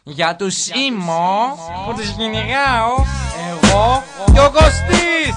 Για τους ήμο που τους κυνηγάω εγώ και ο Κωστής.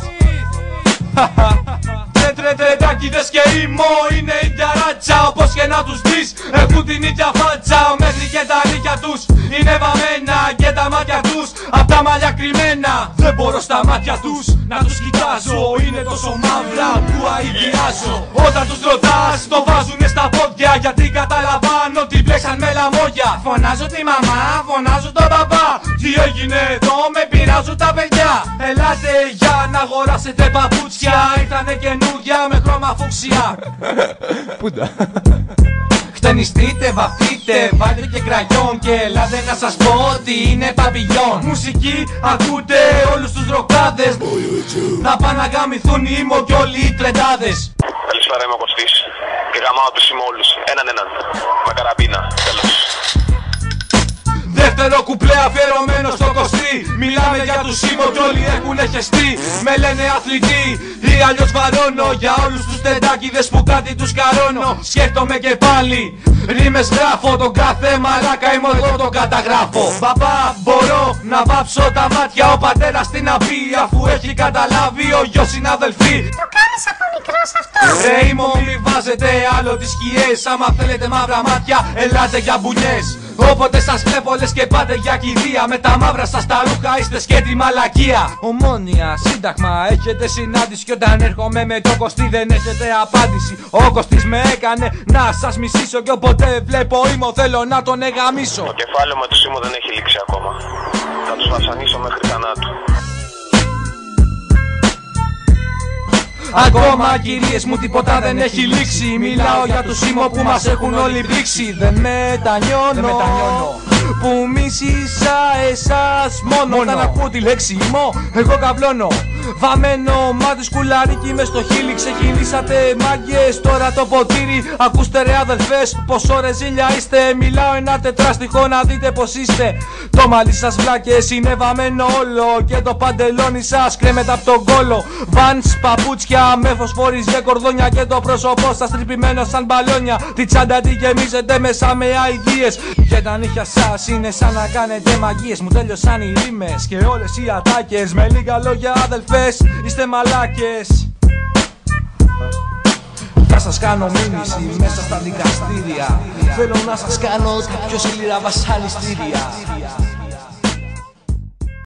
Τρετάκηδες και ήμο είναι η ράτσα. Όπως και να τους δεις έχουν την ίδια φάτσα. Μέχρι και τα νύχια τους είναι βαμμένα και τα μάτια τους απ' τα μαλλιά κρυμμένα. Δεν μπορώ στα μάτια τους να τους κοιτάζω. Είναι τόσο μαύρα που αηδιάζω. Όταν τους ρωτάς το βάζουνε στα πόδια, γιατί καταλαβαίνω ότι μπλέξαν με λαμόγια. Φωνάζω τη μαμά, φωνάζω τον παπά. Τι έγινε εδώ, με πειράζουν τα παιδιά. Ελάτε για να αγοράσετε παπούτσια. Ήρθανε καινούργια με χρώμα φούξια. Πούντα. Χτενιστείτε, βαφτείτε, βάλτε και κραγιόν και ελάτε να σας πω ότι είναι παπηγιόν. Μουσική ακούτε όλους τους ροκάδες. Να πάνε να γαμηθούν οι ήμο κι όλοι οι τρεντάδες. Καλησπέρα, είμαι ο Κωστής και γαμάω τους ήμο όλους, έναν με καραμπίνα, τέλος. Δεύτερο κουπλέ αφιερωμένο στο Κωστή. Μιλάμε για τους ήμο κι όλοι έχουνε χεστεί. Με λένε αθλητή ή αλλιώς βαρώνω. Για όλους τους τεντάκηδες που κάτι τους καρώνω. Σκέφτομαι και πάλι ρήμες γράφω. Τον κάθε μαλάκα είμαι εγώ τον καταγράφω. Παπά μπορώ να βάψω τα μάτια. Ο πατέρας τι να πει αφού έχει καταλάβει ο γιος είναι αδελφή. Το κάνεις από μικρός αυτό. Ρε ήμο μη βάζετε άλλο τις σκιές. Άμα θέλετε μαύρα μάτια ελάτε για μπουνιές. Όποτε σας βλέπω λες και πάτε για κηδεία. Με τα μαύρα σας τα ρούχα είστε σκέτη μαλακία. Ομόνια, σύνταγμα, έχετε συνάντηση. Κι όταν έρχομαι με το Κωστή δεν έχετε απάντηση. Ο Κωστής με έκανε να σας μισήσω. Κι όποτε βλέπω ήμο θέλω να τον εγαμίσω. Το κεφάλαιο με τους ήμο δεν έχει λήξει ακόμα. Θα τους βασανίσω μέχρι θανάτου. Ακόμα κυρίες μου τίποτα δεν έχει λήξει. Μιλάω για τους ήμο που μας έχουν όλοι μπήξει. Δεν μετανιώνω που μίσησα εσάς μόνο. Όταν ακούω τη λέξη ήμο εγώ καβλώνω. Βαμμένο μάτι σκουλαρίκι μες στο χείλι. Ξεκινήσατε μάγκες τώρα το ποτήρι. Ακούστε ρε αδελφές πόσο ρε ζήλια είστε. Μιλάω ένα τετράστιχο να δείτε πως είστε. Το μαλλί σας βλάκες είναι βαμμένο όλο. Και το παντελόνι σας κρέμεται απ' τον κόλο. Βανς παπούτσια με φωσφοριζέ κορδόνια. Και το πρόσωπό σας τρυπημένο σαν μπαλόνια. Τη τσάντα τη γεμίζετε μέσα με αηδίες. Και τα νύχια σας είναι σαν να κάνετε μαγείες. Μου τέλειωσαν οι ρήμες και όλες οι ατάκες. Με λίγα λόγια αδελφές είστε μαλάκες. Θα σας κάνω μήνυση μέσα στα δικαστήρια. Θέλω να σας κάνω τα πιο σκληρά βασανιστήρια.